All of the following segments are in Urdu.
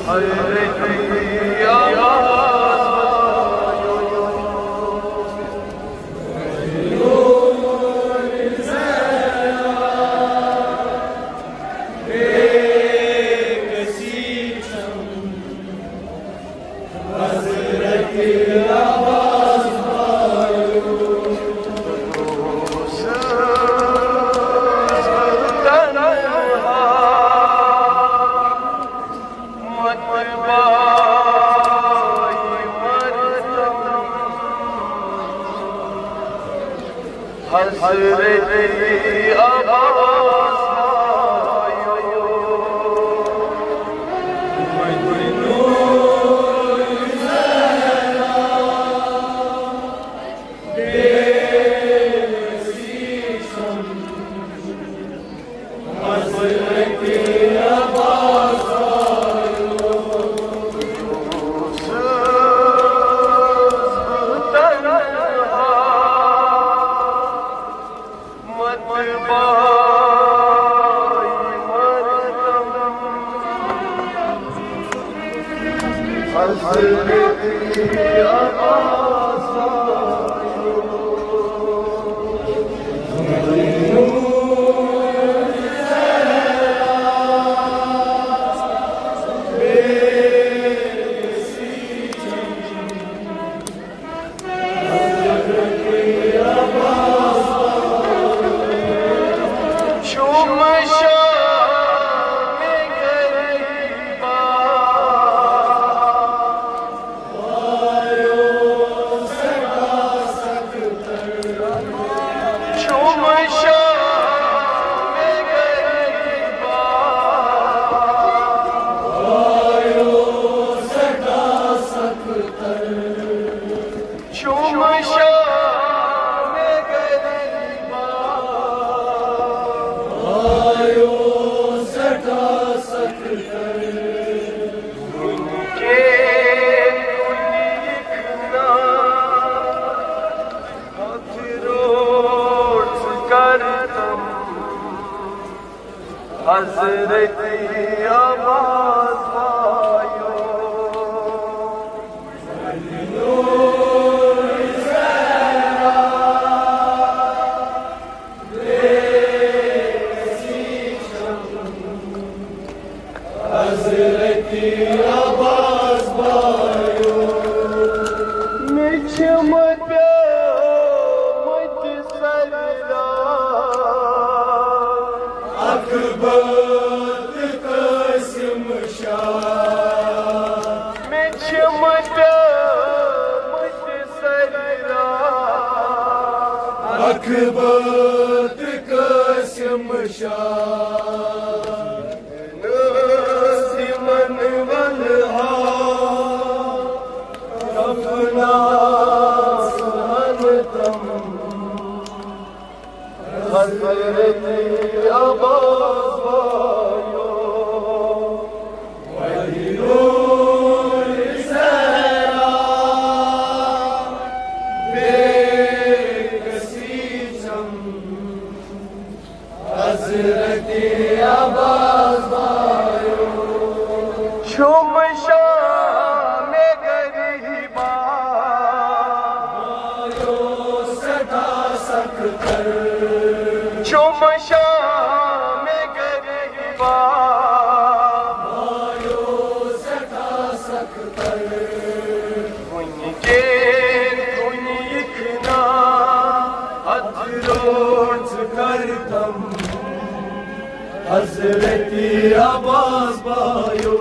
Hazreti Abbas bayo,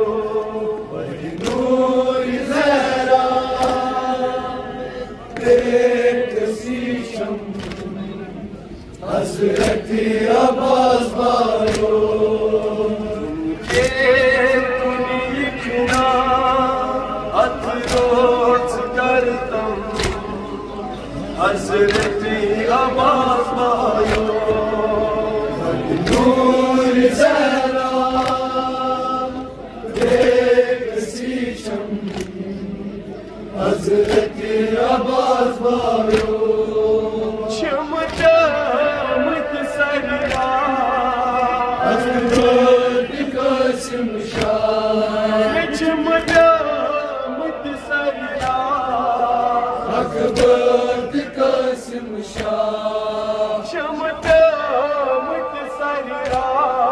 bari nur zehra, bekasisham. Hazreti Abbas bayo, ke tuni yıkna, atrot kartam. Hazreti Abbas bayo. Hazreti Abbas bayo, çımca mıtsariya, Hazreti Kasım Şah. Qasim شاہ شمتا متصری را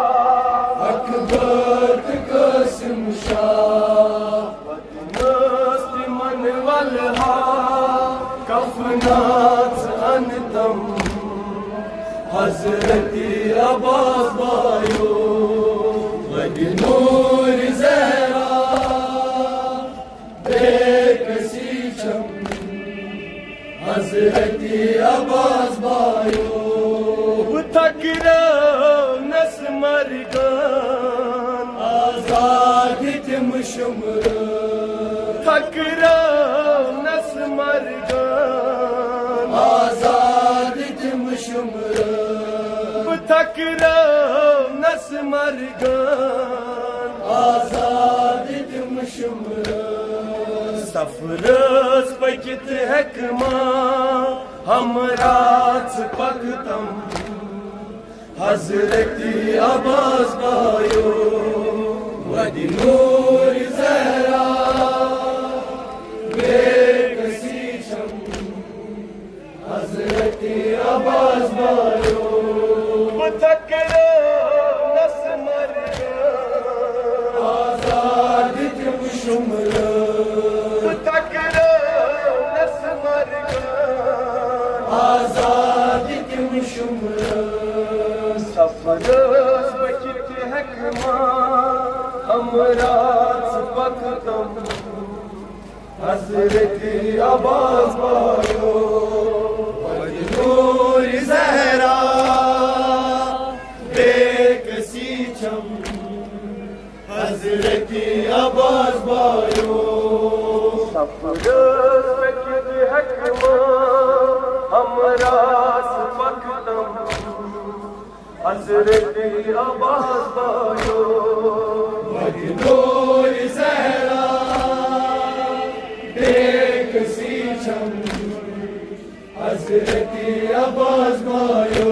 اکبر قاسم شاہ بدمست من والہا کفنات انتم حضرت عباس بایو ولی نور زہرا بے کسی چم حضرت عباس بایو تکرا نس مرگان آزاد تم شمر تکرا نس مرگان آزاد تم شمر تکرا نس مرگان آزاد تم شمر سفرس پکت حکما ہمراز پکتم حضرت عباس بایو ودی نور زہرا بے کسی چم حضرت عباس بایو تکرا نس مرگان آزاد تم شمر آزاد تم شمر سفرس بکت حکما ہمراز پکتم حضرت عباس بایو ودی نور زہرا بے کسی چم حضرت عباس بایو سفرس بکت حکما ہمراز پکتم حضرت عباس بایو ودی نور زہرا بے کسی چم حضرت عباس بایو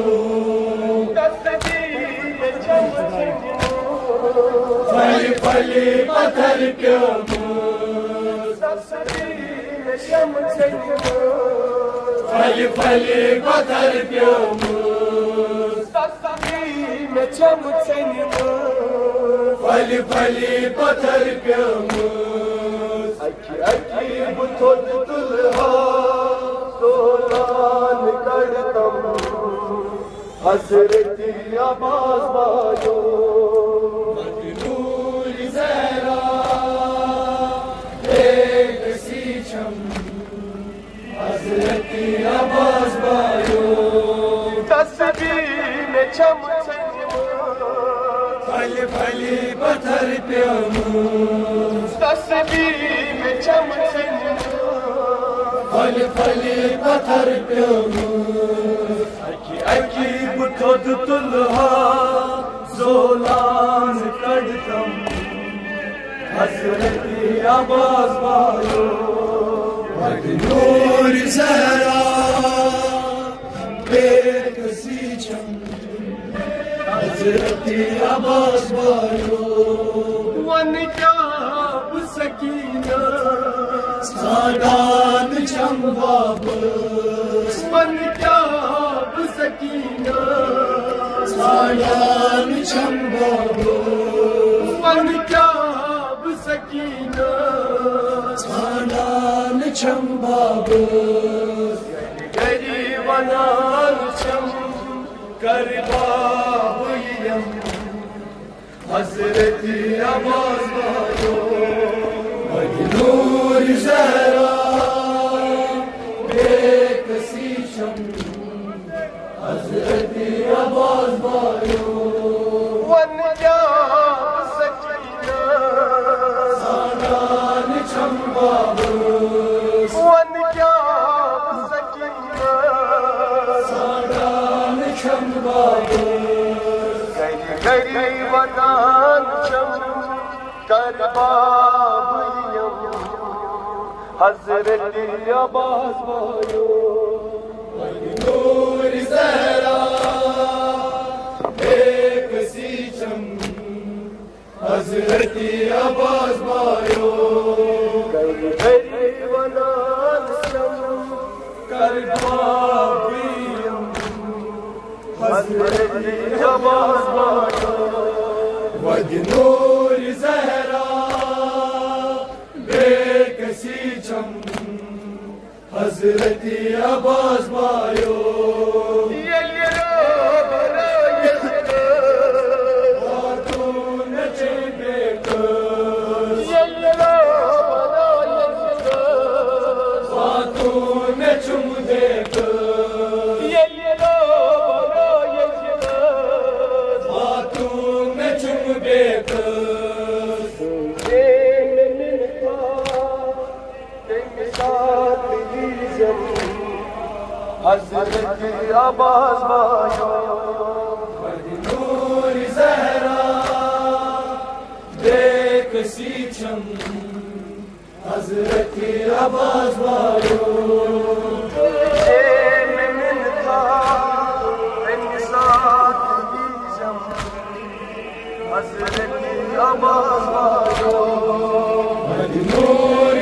پھل پھل پتھر پھل پھل پتھر چم پھل پھل پتھر اکی بتھود دلہا سولان کرتم حضرت عباس بایو ودی نور زہرا بے کسی چم حضرت عباس بایو تصویر میں چم پھل پھل پتھر تصویر میں چم پھل پھل پتھر اکی بتھود دلہا زولان کڑتم حضرت عباس بایو ودی نور زہرا بے کسی چم حضرت عباس بایو ون کیا سکینہ سادان چم بابس ون کیا سکینہ سادان چم بابس ون کیا سکینہ سادان چم بابس گری ونان چم کربا ہوئیم حضرت عباس بایو ودی نور زہرا بے کسی چم حضرت عباس بایو ون کیا سکینہ سادان چم بابس ون کیا سکینہ سادان چم بابس گری ونان چم کربا ہوئیم حضرت عباس بایو ودی نور زہرا بے کسی چم حضرت عباس بایو گری ونان چم کربا حضرت عباس بایو ود نور زہرا بے کسی چم حضرت عباس بایو حضرت عباس بایو ود نور زہرا بے کسی چم حضرت عباس بایو حضرت عباس بایو ود نور